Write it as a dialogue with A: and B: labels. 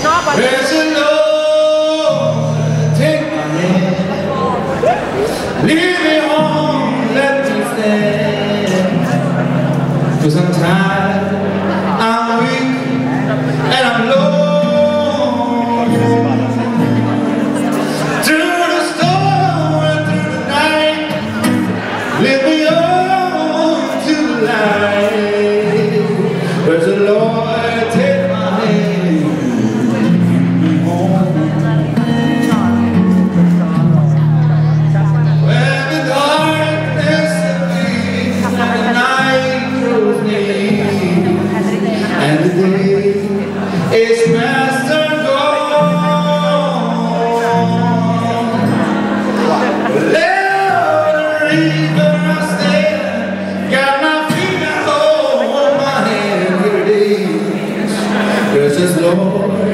A: There's a Lord, take my hand, lead me home, let me stand. 'Cause I'm tired, I'm weak, and I'm low. Through the storm and through the night, lead me on to the light. There's a Lord, take my hand. It's master gone. Let the river stand. Got my feet on my hand. Here it is. There's this Lord.